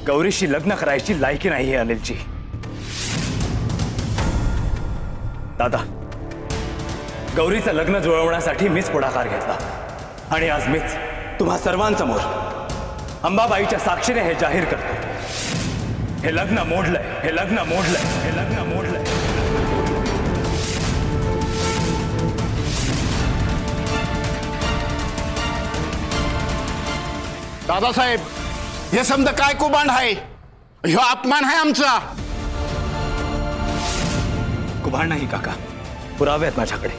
गौरीशी लग्न करायची लायकी नाहीये अनिलची। दादा, गौरीचं लग्न जुळवण्यासाठी मीच पुढाकार घेतला आणि आज मीच तुम्हा सर्वांसमोर अंबाबाईच्या साक्षीने हे जाहीर करतो, हे लग्न मोडलंय, हे लग्न मोडलंय, हे लग्न मोडलंय। दादासाहेब, हे समज काय कुबांड आहे, ह्यो अपमान आहे आमचा। कुभांड नाही काका, पुरावे आहेत माझ्याकडे।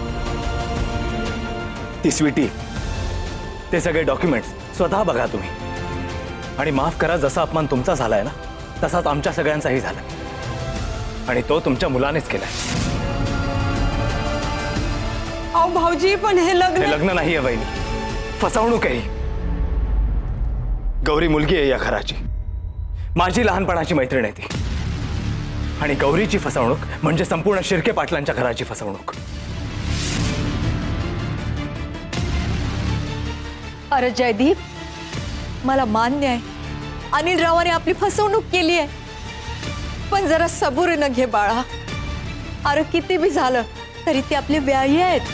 ती स्वीटी, ते सगळे डॉक्युमेंट्स स्वतः बघा तुम्ही आणि माफ करा, जसा अपमान तुमचा झालाय ना तसाच आमच्या सगळ्यांचाही झाला आणि तो तुमच्या मुलानेच केलाय। अहो भाऊजी, पण हे लग्न नाहीये वहिनी, फसवणूक आहे। गौरी मुलगी आहे या घराची, माझी लहानपणाची मैत्रीण आहे ती, आणि गौरीची फसवणूक म्हणजे संपूर्ण शिर्के पाटलांच्या घराची फसवणूक। अरे जयदीप, मला मान्य आहे अनिल रावाने आपली फसवणूक केली आहे, पण जरा सबुरीनं घे बाळा। अरे किती बी झालं तरी ते आपले व्याही आहेत।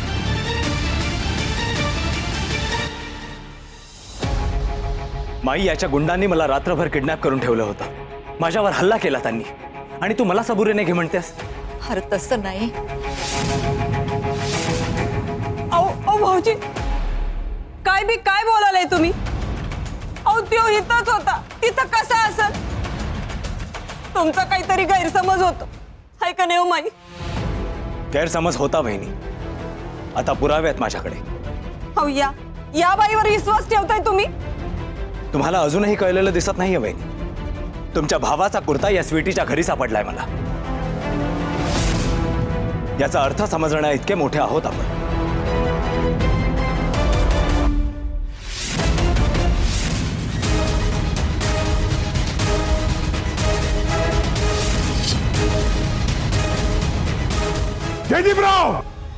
माई, याच्या गुंडांनी मला रात्रभर किडनॅप करून ठेवलं होतं, माझ्यावर हल्ला केला त्यांनी, आणि तू मला सबुरीने घे म्हणतेस? अरे तसं नाही। अहो भाऊजी, काय बोलालाय तुम्ही? अहो त्यो इथंच होता, तिथं कसा असेल? तुमचा काहीतरी गैरसमज होतो, हाय का नाही हो माई? गैरसमज होता बहिणी, आता पुरावे आहेत माझ्याकडे। अहो या बाईवर विश्वास ठेवताय तुम्ही? तुम्हाला अजूनही कळलेलं दिसत नाहीये बहिणी, तुमच्या भावाचा कुर्ता या स्वीटीच्या घरी सापडलाय मला। याचा अर्थ समजण्या इतके मोठे आहोत आपण। जयदीपराव,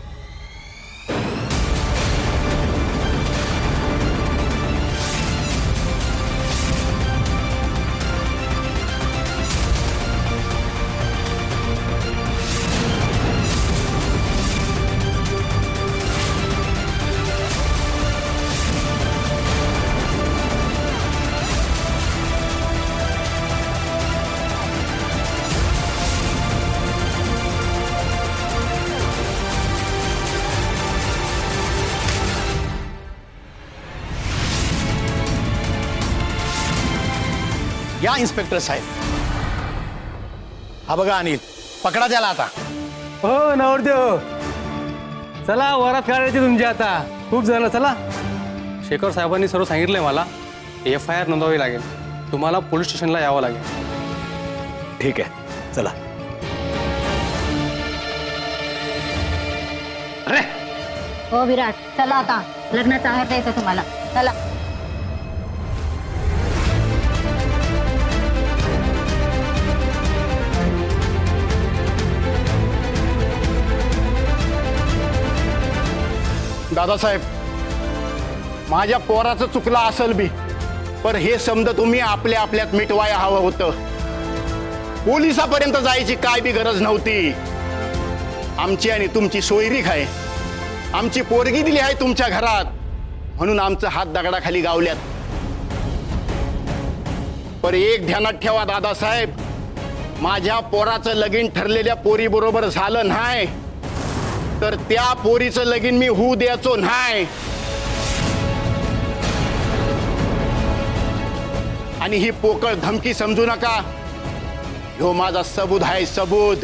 या इन्स्पेक्टर साहेब, हा बघा अनिल, पकडा त्याला आता। हो नवरदेव, चला वरात काढायची तुमची आता, खूप झालं। चला, शेखर साहेबांनी सर्व सांगितलंय मला, FIR नोंदवावी लागेल, तुम्हाला पोलीस स्टेशनला यावं लागेल। ठीक आहे, चला। अरे हो विराट, चला आता, लग्नाचा आहेर द्यायचं तुम्हाला, चला। दादासाहेब, माझ्या पोराचं चुकलं असेल बी, पण हे समज तुम्ही आपल्या आपल्यात मिटवायला हवं होतं। पोलिसापर्यंत जायची काय बी गरज नव्हती। आमची आणि तुमची सोयरीक आहे, आमची पोरगी दिली आहे तुमच्या घरात, म्हणून आमचं हात दगडाखाली गावल्यात। पण एक ध्यानात ठेवा दादासाहेब, माझ्या पोराचं लगीन ठरलेल्या पोरी बरोबर झालं नाही तर त्या पोरीचं लगीन मी होऊ द्यायचो नाही। आणि ही पोकळ धमकी समजू नका, ह्यो माझा सबूत आहे, सबूत।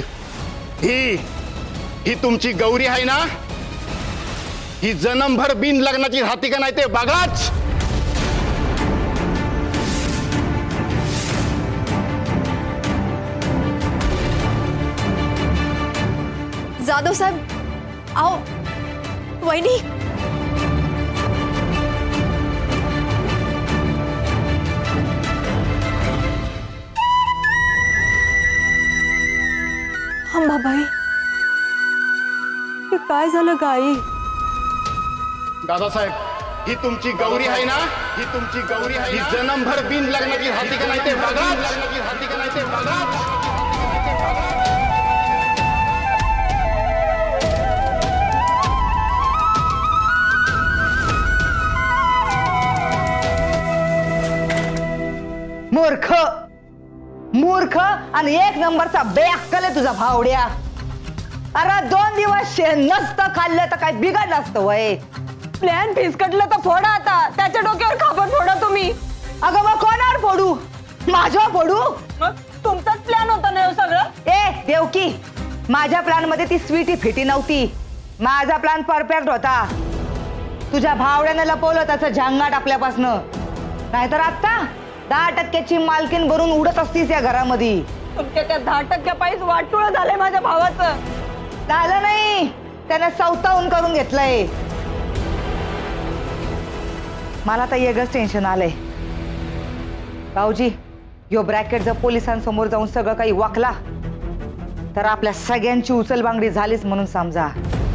ही तुमची गौरी आहे ना, ही जन्मभर बिन लग्नाची राहते का नाही ते बघाच। जाधव साहेब, आओ वहिनी, अंबाबाई, हे काय झालं गाई? दादासाहेब, ही तुमची गौरी आहे ना, ही तुमची गौरी आहे, ही जन्मभर बिन लग्नाची राहते का नाही ते बघा, लग्नाची राहते का नाही ते बघा. मूर्ख मूर्ख आणि एक नंबरचा बेअक्कल आहे तुझा भावड्या. अरे 2 दिवस नसतं खाल्लं तर काय बिघडलं असतं वय. प्लॅन फिसकटलं तर फोडा आता, त्याच्या डोक्यावर खापर फोडा तुम्ही. अगं मग कोणावर फोडू, माझ्यावर फोडू? मग तुमचाच प्लॅन होता ना हे सगळं. ए देवकी, माझ्या प्लॅन मध्ये ती स्वीटी फिटी नव्हती. माझा प्लॅन परफेक्ट होता. तुझ्या भावड्यानं लपवलं त्याचं झांगाट आपल्यापासनं. नाहीतर आता 10% मालकीन भरून उडत असतीस या घरामध्ये. तुमच्या त्या 10% पायीच वाटुळं झालंय माझ्या भावाचं. झालं नाही, त्याने सौतावून करून घेतलंय. मला तर वेगळंच टेन्शन आलंय. भाऊजी, यो ब्रॅकेट जर पोलिसांसमोर जाऊन सगळं काही वाकला तर आपल्या सगळ्यांची उचलबांगडी झालीच म्हणून समजा.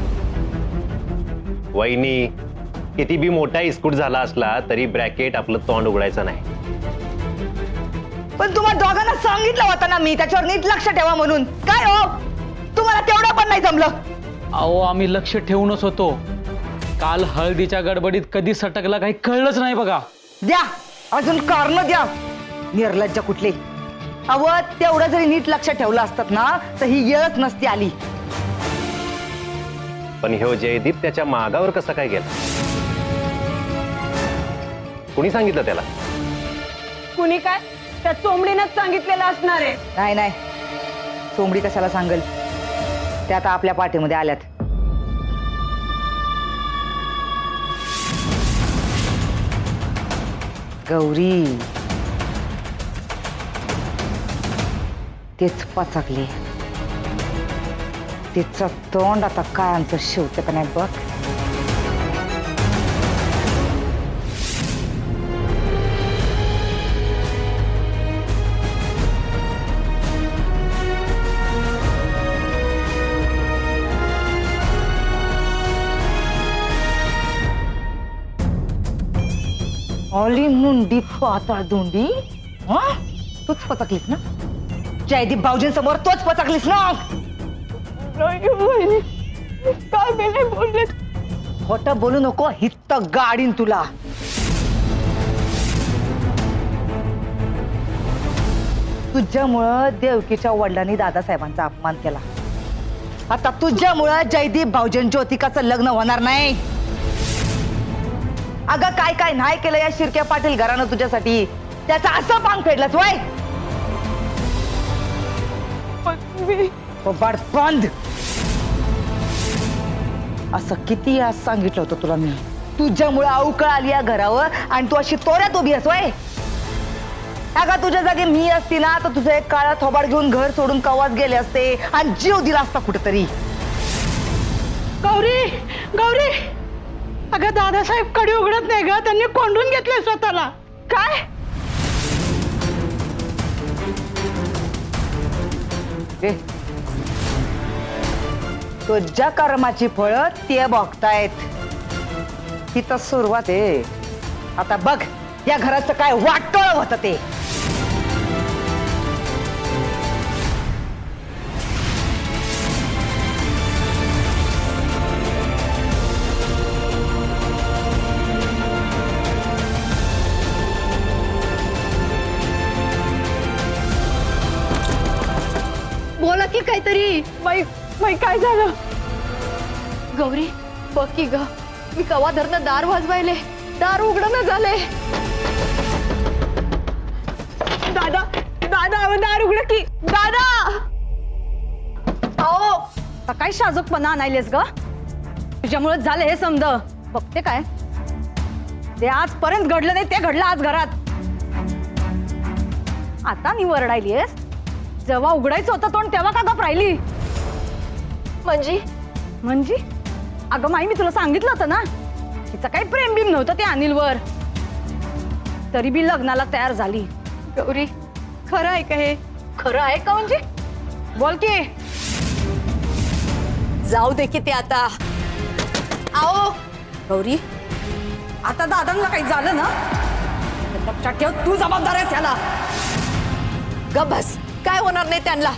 वहिनी, किती बी मोठा इस्कूट झाला असला तरी ब्रॅकेट आपलं तोंड उघडायचं नाही. पण तुम्हाला दोघांना सांगितलं होतं ना मी त्याच्यावर नीट लक्ष ठेवा म्हणून. काय हो, तुम्हाला तेवढं पण नाही जमलं? अहो, आम्ही लक्ष ठेवूनच होतो. काल हळदीच्या गडबडीत कधी सटकला काही कळलंच नाही बघा. द्या अजून कारण द्या, निर्लज्ज कुठले. अव तेवढं जरी नीट लक्ष ठेवलं असतात ना तर ही येळच नसती आली. पण ह्यो जयदीप त्याच्या मागावर कसा काय गेला? कुणी सांगितलं त्याला? कुणी काय, त्या चोंबडीनंच सांगितलेलं असणार आहे. नाही नाही, चोंबडी कशाला सांगल, त्या आता आपल्या पाठीमध्ये आल्यात. गौरी तेच पचकले. तिचं तोंड आता काय आमचं शिवतं का नाही बघ. ऑली मुंडी पाताळ धोंडी. तूच पचकलीस ना जयदीप भाऊजींसमोर, तोच पचकलीस ना. काय नाही बोलले. खोटं बोलू नको, हित्त गाडीन तुला. तुझ्यामुळं देवकीच्या वडिलांनी दादासाहेबांचा अपमान केला. आता तुझ्यामुळं जयदीप भाऊजीं ज्योतिकाचं लग्न होणार नाही. अगं काय काय नाही केलं या शिर्के पाटील घरानं तुझ्यासाठी, त्याचं असं पांग फेडलंच वय. बंद. असं किती वेळा सांगितलं होतं तुला मी, तुझ्यामुळे अवकळ आली या घरावर आणि तू अशी तोऱ्यात उभी आहेस वय. अगं तुझ्या जागी मी असती ना तर तुझं एक काळा थोबाड घेऊन घर सोडून कवाच गेले असते आणि जीव दिला असता कुठेतरी. गौरी गौरी, अगं दादासाहेब कडी उघडत नाही ग, त्यांनी कोंडून घेतले स्वतःला. काय तुझ्या कर्माची फळं ते बघतायत. तिथं सुरुवात आहे. आता बघ या घराचं काय वाटोळ होतं ते. बोला की काहीतरी. बाई बाई काय झालं? गौरी बघ की ग, मी कवा धरणं दार वाजवायले, दार उघडणं झाले. दादा दादा दार उघड की. दादा अहो काय शाजूकपणा आणायलेस ग, तुझ्यामुळे झालं हे समज. बघते काय ते आजपर्यंत घडलं नाही ते घडलं आज घरात. आता मी वरडायलीस, जेव्हा उघडायचं होतं तोंड तेव्हा का गप राहिली? म्हणजे म्हणजे अगं माई, मी तुला सांगितलं होतं ना तिचं काही प्रेम बिम नव्हतं ते अनिलवर, तरी बी लग्नाला तयार झाली. गौरी खरं आहे का हे? खरं आहे का म्हणजे? बोल की. जाऊ दे की ते आता. आओ गौरी, आता दादांना काही झालं ना तर लक्षात ठेव, तू जबाबदार आहेस याला. गप बस, काय होणार नाही त्यांना.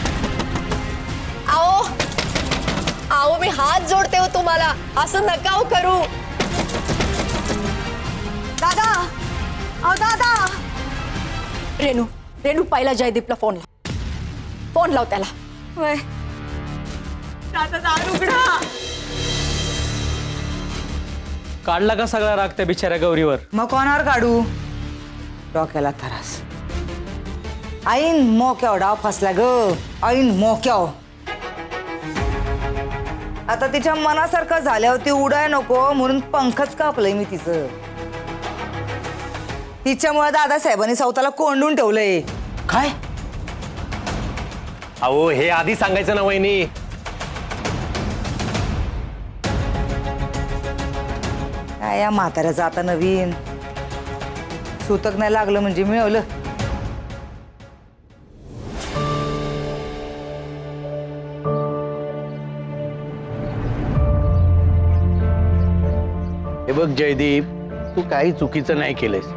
आओ आओ, मी हात जोडते हो तुम्हाला, असं नका हो करू. दादा, अहो दादा. रेणू रेणू, पहिला जयदीपला फोन लाव. फोन लाव त्याला. वय दादा, दार उघडा. काढला का सगळा राग त्या बिचाऱ्या गौरीवर? मग कोणावर काढू? डोक्याला त्रास. ऐन मोक्याव डाव फसला ग. ऐन मोक्याव. आता तिच्या मनासारखं झाल्यावर ती उडाय नको म्हणून पंखच कापलंय मी तिचं. तिच्यामुळे दादासाहेबांनी स्वतःला कोंडून ठेवलंय. काय? अहो हे आधी सांगायचं ना वहिनी. काय या म्हाताऱ्याचं आता नवीन सूतक नाही लागलं म्हणजे मिळवलं. हे बघ जयदीप, तू काही चुकीचं नाही केलंस.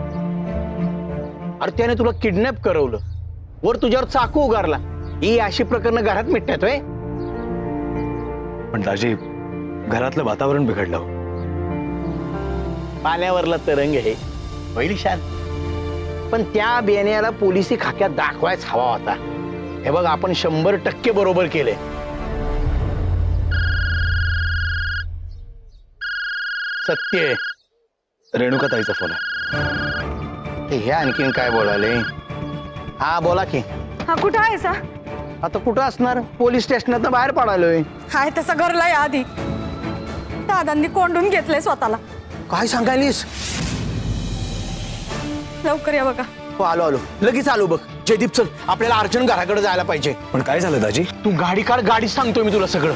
अरे त्याने तुला किडनॅप करवलं, वर तुझ्यावर चाकू उगारला. ही अशी प्रकरणं घरात मिटतात होय? पण दाजी, घरातलं वातावरण बिघडलं. पाण्यावरला तरंग आहे, पहिली शांत. पण त्या बेण्याला पोलिसी खाक्यात दाखवायच हवा होता. हे बघ, आपण 100% बरोबर केले. सत्य. रेणुकाताईचा फोन आहे. ते हे आणखीन काय बोलाले? हा बोला की. हा, कुठं आहे सा? आता कुठं असणार? पोलीस स्टेशनात बाहेर पडालोय. हाय तसं घरला या आधी. दादांनी कोंडून घेतलंय स्वतःला. काय सांगायलीस? लवकर या बघा. हो, आलो आलो, लगेच आलो. बघ जयदीप, चल आपल्याला अर्जंट घराकडे जायला पाहिजे. पण काय झालं दाजी? तू गाडी काढ, गाडीत सांगतोय मी तुला सगळं.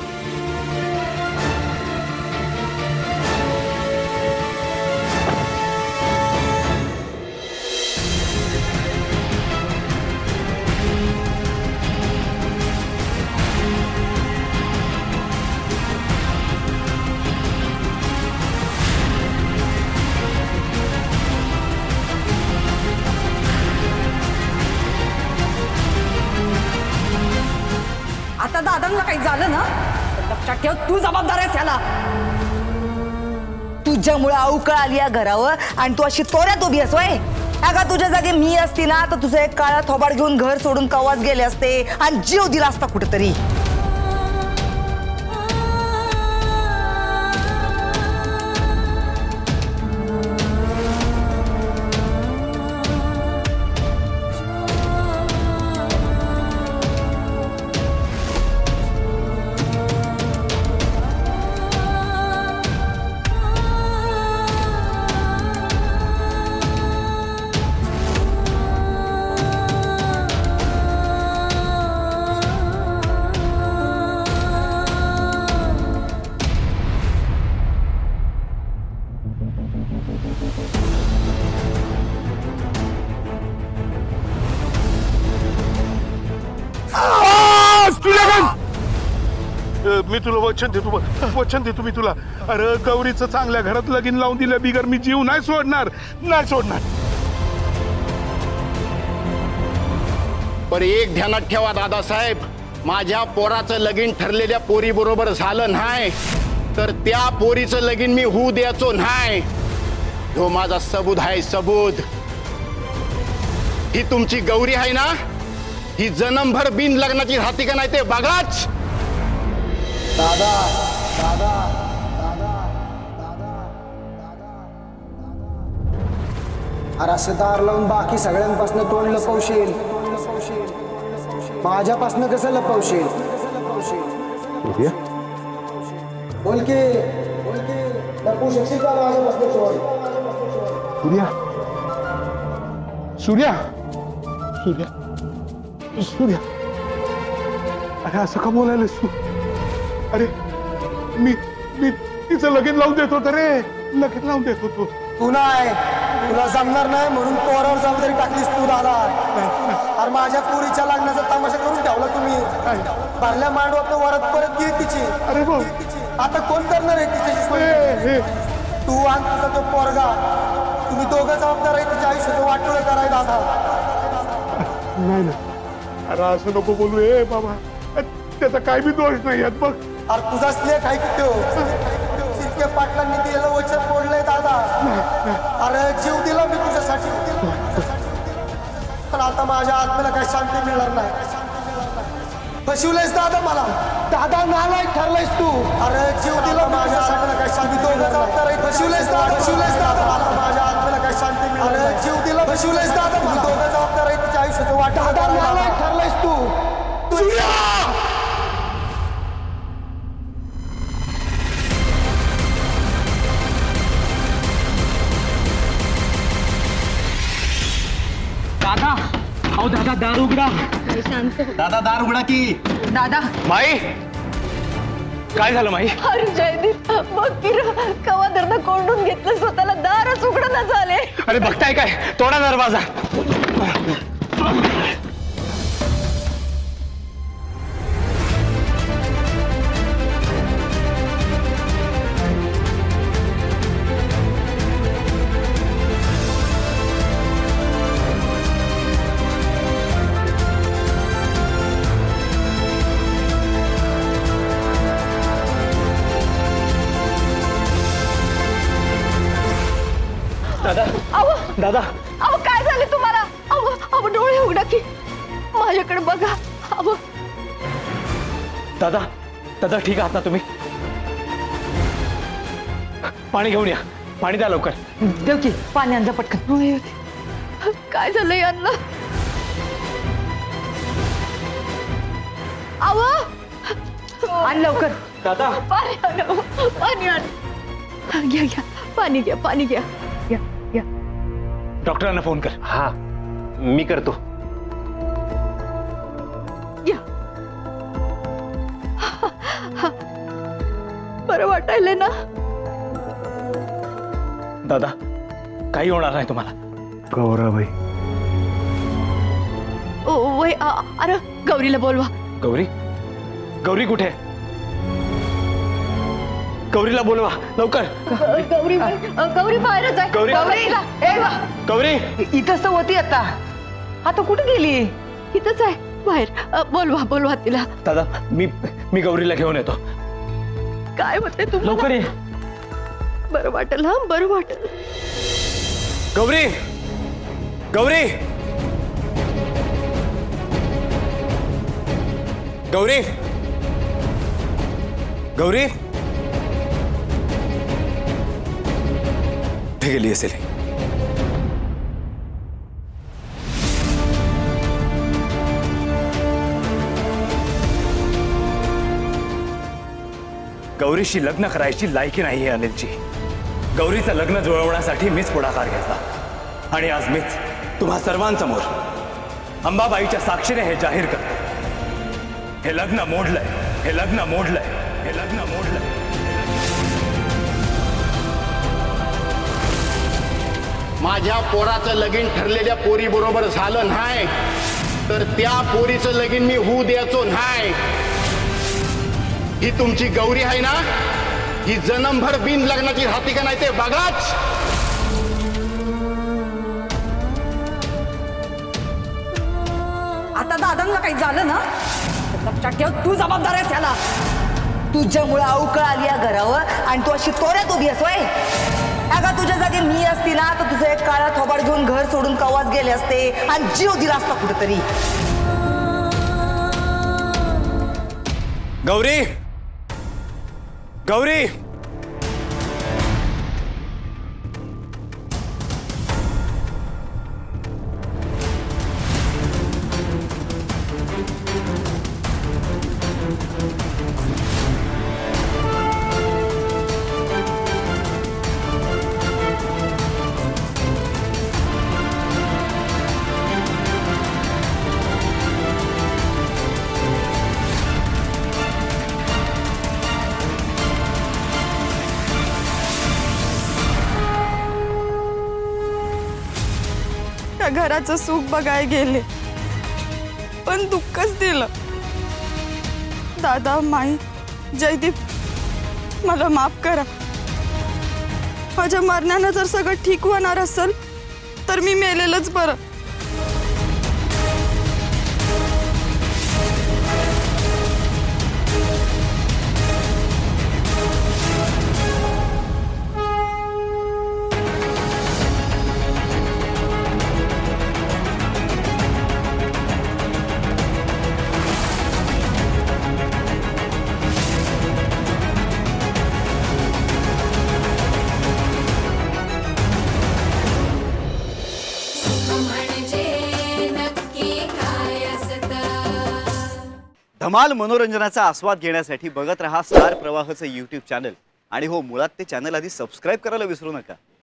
आता दादांना काही झालं ना तर लक्षात ठेव, तू जबाबदार आहेस याला. तुझ्यामुळे अवकळ आली या घरावर आणि तू अशी तोऱ्यात उभी आहेस वय. अगं तुझ्या जागी मी असती ना तर तुझं एक काळा थोबाड घेऊन घर सोडून कवाच गेले असते आणि जीव दिला असता कुठेतरी. मी तुला वचन देतो मी तुला. अरे गौरीचं चांगल्या घरात लगीन लावून दिलं बिगर मी जीव नाही सोडणार. पण एक ध्यानात ठेवा दादासाहेब, माझ्या पोराचं लगीन ठरलेल्या पोरी बरोबर झालं नाही तर त्या पोरीचं लगीन मी होऊ द्यायचो नाही. हो माझा सबूत आहे, सबूत. ही तुमची गौरी आहे ना, ही जन्मभर बिन लग्नाची राहते का नाही ते बघाच. दादा दादा अरे असं दार लावून बाकी सगळ्यांपासून तोंड लपवशील, माझ्यापासून कसं लपवशील? बोल की लपवू शकशील का माझ्यापासून तोंड? सूर्या अरे असं का बोलायलास तू? अरे मी तिचं लगीन लावून देत होतो रे, लगीन लावून देत होतो. तू नाही, तुला जमणार नाही म्हणून पोरावर जबाबदारी टाकलीस तू दादा. अरे माझ्या पोरीच्या लग्नाचा तमाशा करून ठेवला तुम्ही. भरल्या मांडवात वरात परत घे तिची. अरे भाऊ, आता कोण करणार आहे तिच्याशी? तू आणि तुझा तो पोरगा तुम्ही दोघं जबाबदार आहे तिच्या आयुष्याचं वाटोळं कराय दादा. नाही ना, अरे असं नको बोलू ए बाबा, त्याचा काय बी दोष नाही आहेत बघ. अरे तुझाच लेख आहे की तो शिर्के पाटलांनी दिलेलं वचन मोडलंय दादा. अरे जीव दिला मी तुझ्यासाठी, पण आता माझ्या आत्म्याला काही शांती मिळणार नाही. फसवलंयस दादा मला. दादा नालायक ठरलायस तू. अरे जीव दिला माझ्या आत्म्याला काही शांती. दोघं जबाबदार आहे. फसवलंयस दादा मला. माझ्या आत्म्याला काही शांती मिळणार. अरे जीव दिला. फसवलंयस दादा मला. दोघं जबाबदार आहे तिच्या आयुष्याचं वाटोळं. दादा नालायक ठरलायस तू. दादा, अहो दादा दार उघडा. दादा दार उघडा की. दादा. माई, काय झालं माई? अरे जयदीप, बघ की कवा दर्द कोंडून घेतलं स्वतःला, दारच उघडं झाले. अरे बघताय काय, तोडा दरवाजा. दादा, अहो काय झाले तुम्हाला? अहो डोळे उघडा की, माझ्याकडे बघा. अहो दादा, दादा ठीक आहात ना तुम्ही? पाणी घेऊन या, पाणी द्या लवकर. देव की पाणी आणजा पटकन. काय झालं यांना? अहो आण लवकर. दादा, पाणी आण, पाणी आण. घ्या घ्या, पाणी घ्या, पाणी घ्या. घ्या घ्या. डॉक्टरांना फोन कर. हा, मी करतो. घ्या. बरं वाटायलंय ना? दादा, काही होणार नाही तुम्हाला. गौराबाई, वय अरे गौरीला बोलवा. गौरी? गौरी कुठे? गौरीला बोलवा लवकर. गौरी गौरी बाहेरच आहे. गौरी, गौरी इथंच तर होती आता. आता कुठे गेली? इथंच आहे बाहेर. बोलवा बोलवा तिला. दादा, मी गौरीला घेऊन येतो. काय म्हणते तू? लवकर ये. बरं वाटेल. हा, बरं वाटेल. गौरी, गौरी, गौरी, गौरी गेली असेल. गौरीशी लग्न करायची लायकी नाही अनिलची. गौरीचं लग्न जुळवण्यासाठी मीच पुढाकार घेतला आणि आज मीच तुम्हा सर्वांसमोर अंबाबाईच्या साक्षीने हे जाहीर करतो. हे लग्न मोडलंय, हे लग्न मोडलंय, हे लग्न मोडलंय. माझ्या पोराचं लगीन ठरलेल्या पोरी बरोबर झालं नाही तर त्या पोरीचं लगीन मी होऊ द्यायचो नाही. ही तुमची गौरी आहे ना, ही जन्मभर बिन लग्नाची राहते का नाही ते बघाच. आता दादांना काही झालं ना, लक्षात ठेव, तू जबाबदार आहेस याला. तुझ्यामुळे अवकळ आली या घरावर आणि तू अशी तोऱ्यात उभी असोय. अगं तुझ्या जागी मी असती ना तर तुझं एक काळा थोबाड घेऊन घर सोडून कवाच गेले असते आणि जीव दिला असता कुठेतरी. गौरी, गौरी, घराचं सुख बघायला गेले पण दुःखच दिलं. दादा, माई, जयदीप, मला माफ करा. माझ्या मरण्यानं जर सगळं ठीक होणार असेल तर मी मेलेलंच बरं. धमाल मनोरंजनाचा आस्वाद घेण्यासाठी बघत रहा स्टार प्रवाहचं यूट्यूब चॅनल. आणि हो, मुळात ते चॅनल आधी सबस्क्राईब करायला विसरू नका.